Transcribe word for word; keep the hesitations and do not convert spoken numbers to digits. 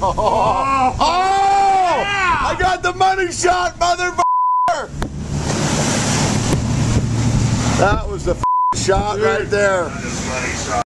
Oh! Oh! Yeah! I got the money shot, motherfucker! That was the shot right there.